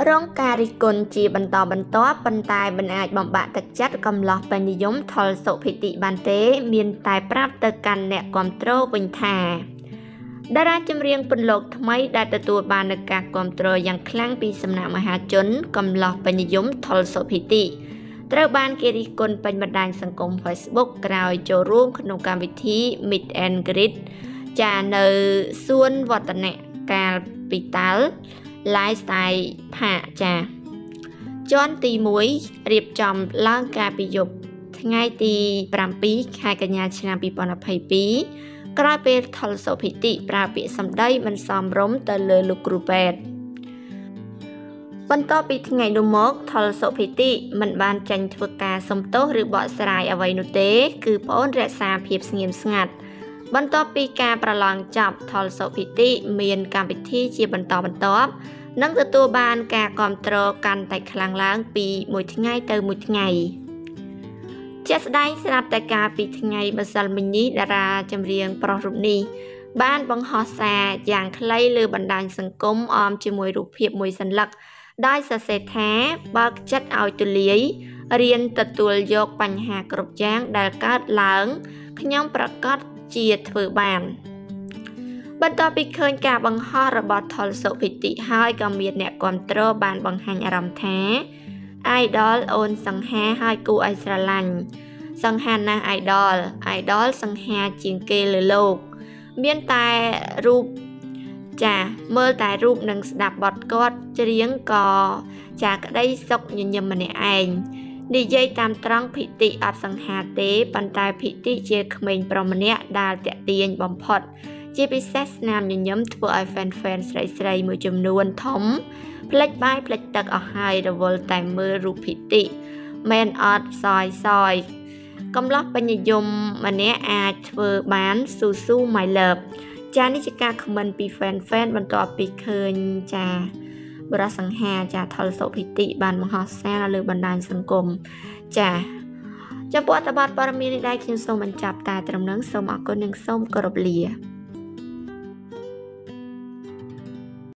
រងការរិះគន់ជាបន្តបន្ទាប់ប៉ុន្តែមិនអាចបំបាក់ទឹកចិត្តកំឡោះបញ្ញនិយមថុលសុភិតិបានទេមានតែប្រាប់ទៅកាន់អ្នកគាំទ្រវិញថាតារាចម្រៀងពន្លកថ្មីដែលទទួលបាននូវការគាំទ្រយ៉ាងខ្លាំងពីសំណាក់មហាជនកំឡោះបញ្ញនិយមថុលសុភិតិត្រូវបានគេរិះគន់ពេញបណ្ដាញសង្គម Facebook ក្រោយចូលរួមក្នុងកម្មវិធី Meet and Greet ចានៅសួនវឌ្ឍនកាលពីតាល់ Lifestyle ផាកចាជាន់ទី1រៀបចំឡើងកាលពីយប់ថ្ងៃទី7ខែកញ្ញាឆ្នាំ2022ក្រោយពេលថុលសុភិតិប្រើពាក្យសម្ដីមិនសមរម្យទៅលើលោកគ្រូពេទ្យបន្ទាប់ពីថ្ងៃនោះមកថុលសុភិតិមិនបានចេញធ្វើការសុំទោសឬបកស្រាយអ្វីនោះទេគឺប្អូនរក្សាភាពស្ងៀមស្ងាត់បន្ទាប់ពីការប្រឡងចប់ថុលសុភិតិមានកម្មវិធីជាបន្តបន្ទាប់និងទទួលបានការគាំទ្រកាន់តែខ្លាំងឡើងពីមួយថ្ងៃទៅមួយថ្ងៃជាក់ស្ដែងស្រាប់តែការពីថ្ងៃម្សិលមិញនេះតារាចម្រៀងប្រុសរូបនេះបានបង្ហោះសារយ៉ាងខ្លីលើបណ្ដាញសង្គមអមជាមួយរូបភាពមួយសន្លឹកដោយសរសេរថាបើកចិត្តឲ្យទូលាយរៀនទទួលយកបញ្ហាគ្រប់យ៉ាងដែលកើតឡើងខ្ញុំប្រកាសជាធ្វើបានបន្ទាប់ពីឃើញការបង្ហោះរបស់ថុលសុភិតិហើយក៏មានអ្នកគាំទ្របានបង្ហាញអារម្មណ៍ថា idol អូនសង្ហាហើយគួរឲ្យស្រឡាញ់សង្ហាណាស់ idol សង្ហាជាងគេលើលោកមានតែរូបចាមើលតែរូបនិងស្ដាប់បទគាត់ច្រៀងក៏ចាក្តីសុខញញឹមម្នាក់ឯងនិយាយតាមត្រង់ភិតិអត់សង្ហាទេប៉ុន្តែភិតិជាក្មេងប្រុសម្នាក់ដែលតាក់ទាញបំផុតជាពិសេសស្នាមញញឹមធ្វើឲ្យ fan ស្រីមួយចំនួនធំផ្លេចបាយផ្លេចទឹកអស់ហើយរវល់តែមើលរូបភិតិមែនអត់សយកំឡោះបញ្ញនិយមម្នាក់អាចធ្វើបានស៊ូ my love ចានេះជាការខមមិនពី fan បន្ទាប់ពីឃើញចាបរិសង្ហាចាថុលសុភិតិបានបង្ហោះសារលើបណ្ដាញសង្គមចាចំពោះអត្ថបទព័ត៌មាននេះដែរខ្ញុំសូមបញ្ចប់តែត្រឹមនឹងសូមអរគុណនិងសូមគោរពលា